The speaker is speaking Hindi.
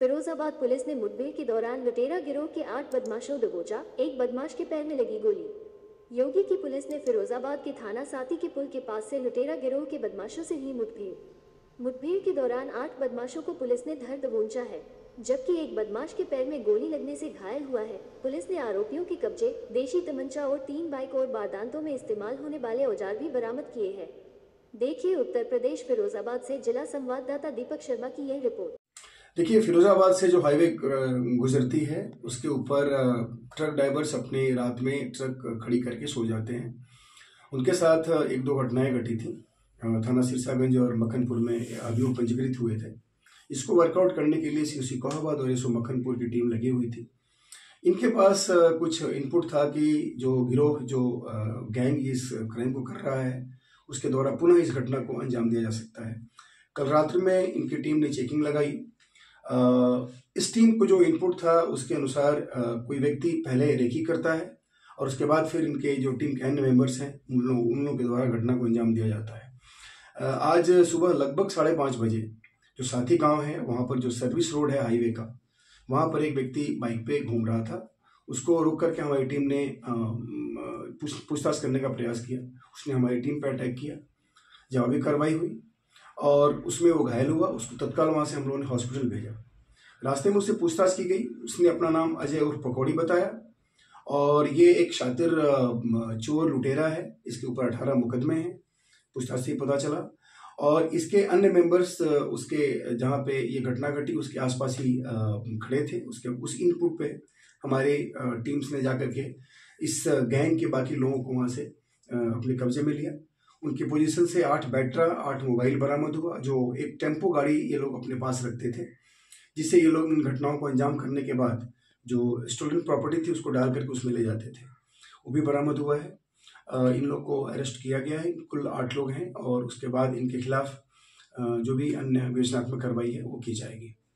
फिरोजाबाद पुलिस ने मुठभेड़ के दौरान लुटेरा गिरोह के 8 बदमाशों दबोचा, एक बदमाश के पैर में लगी गोली। योगी की पुलिस ने फिरोजाबाद के थाना साथी के पुल के पास से लुटेरा गिरोह के बदमाशों से हुई मुठभेड़ के दौरान 8 बदमाशों को पुलिस ने धर दबोचा है, जबकि एक बदमाश के पैर में गोली लगने से घायल हुआ है। पुलिस ने आरोपियों के कब्जे देशी तमंचा और 3 बाइक और वारदातों में इस्तेमाल होने वाले औजार भी बरामद किए हैं। देखिए उत्तर प्रदेश फिरोजाबाद से जिला संवाददाता दीपक शर्मा की यह रिपोर्ट। देखिए, फिरोजाबाद से जो हाईवे गुजरती है उसके ऊपर ट्रक ड्राइवर्स अपनी रात में ट्रक खड़ी करके सो जाते हैं। उनके साथ एक दो घटनाएं घटी थी। थाना सिरसागंज और मक्खनपुर में अभियोग पंजीकृत हुए थे। इसको वर्कआउट करने के लिए सीओसी कोहाबाद और एसओ मक्खनपुर की टीम लगी हुई थी। इनके पास कुछ इनपुट था कि जो गिरोह जो गैंग इस क्राइम को कर रहा है उसके द्वारा पुनः इस घटना को अंजाम दिया जा सकता है। कल रात्रि में इनकी टीम ने चेकिंग लगाई। इस टीम को जो इनपुट था उसके अनुसार कोई व्यक्ति पहले रेकी करता है और उसके बाद फिर इनके जो टीम के अन्य मेंबर्स हैं उन लोगों के द्वारा घटना को अंजाम दिया जाता है। आज सुबह लगभग 5:30 बजे जो साथी गांव है वहां पर जो सर्विस रोड है हाईवे का, वहां पर एक व्यक्ति बाइक पे घूम रहा था। उसको रोक करके हमारी टीम ने पूछताछ करने का प्रयास किया। उसने हमारी टीम पर अटैक किया, जवाबी कार्रवाई हुई और उसमें वो घायल हुआ। उसको तत्काल वहाँ से हम लोगों ने हॉस्पिटल भेजा। रास्ते में उससे पूछताछ की गई। उसने अपना नाम अजय उर्फ पकौड़ी बताया और ये एक शातिर चोर लुटेरा है। इसके ऊपर 18 मुकदमे हैं, पूछताछ से ही पता चला। और इसके अन्य मेंबर्स उसके जहाँ पे ये घटना घटी उसके आसपास ही खड़े थे। उस इनपुट पे हमारी टीम्स ने जाकर के इस गैंग के बाकी लोगों को वहाँ से अपने कब्जे में लिया। उनकी पोजीशन से 8 बैटरा 8 मोबाइल बरामद हुआ, जो एक टेम्पो गाड़ी ये लोग अपने पास रखते थे, जिससे ये लोग इन घटनाओं को अंजाम करने के बाद जो स्टोलन प्रॉपर्टी थी उसको डाल करके उसमें ले जाते थे, वो भी बरामद हुआ है। इन लोग को अरेस्ट किया गया है। कुल 8 लोग हैं और उसके बाद इनके खिलाफ जो भी अन्य विवेचनात्मक कार्रवाई है वो की जाएगी।